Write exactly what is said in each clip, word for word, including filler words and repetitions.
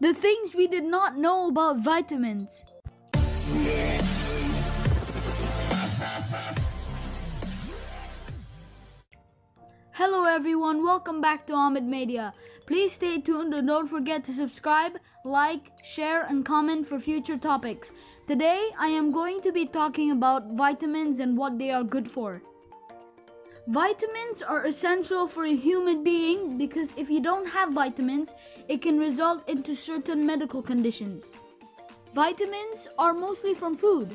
The things we did not know about vitamins. Hello everyone, welcome back to Ahmed Media. Please stay tuned and don't forget to subscribe, like, share and comment for future topics. Today I am going to be talking about vitamins and what they are good for. Vitamins are essential for a human being because if you don't have vitamins, it can result into certain medical conditions. Vitamins are mostly from food.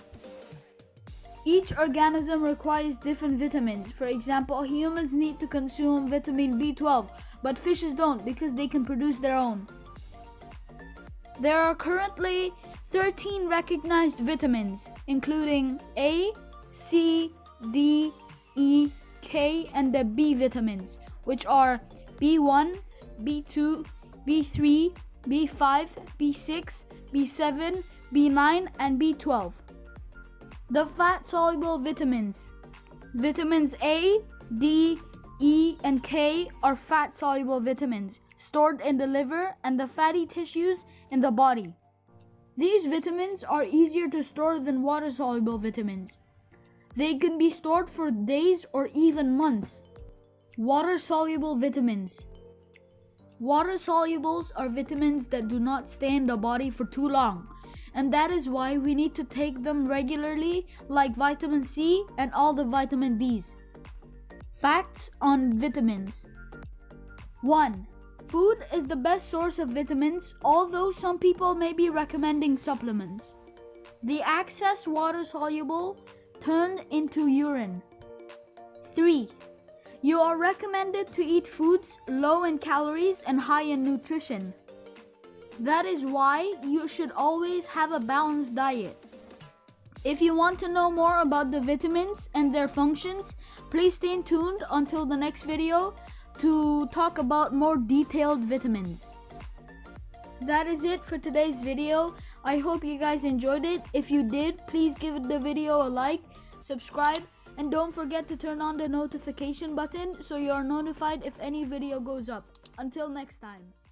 Each organism requires different vitamins. For example, humans need to consume vitamin B twelve, but fishes don't because they can produce their own. There are currently thirteen recognized vitamins, including A, C, D, E, K, and the B vitamins, which are B one, B two, B three, B five, B six, B seven, B nine, and B twelve. The fat-soluble vitamins. Vitamins A, D, E, and K are fat-soluble vitamins stored in the liver and the fatty tissues in the body. These vitamins are easier to store than water-soluble vitamins. They can be stored for days or even months. Water-soluble vitamins. Water-solubles are vitamins that do not stay in the body for too long, and that is why we need to take them regularly, like vitamin C and all the vitamin Bs. Facts on vitamins. one. Food is the best source of vitamins, although some people may be recommending supplements. The excess water-soluble turned into urine. three. You are recommended to eat foods low in calories and high in nutrition. That is why you should always have a balanced diet. If you want to know more about the vitamins and their functions, please stay tuned until the next video to talk about more detailed vitamins. That is it for today's video. I hope you guys enjoyed it. If you did, please give the video a like, subscribe, and don't forget to turn on the notification button so you are notified if any video goes up. Until next time.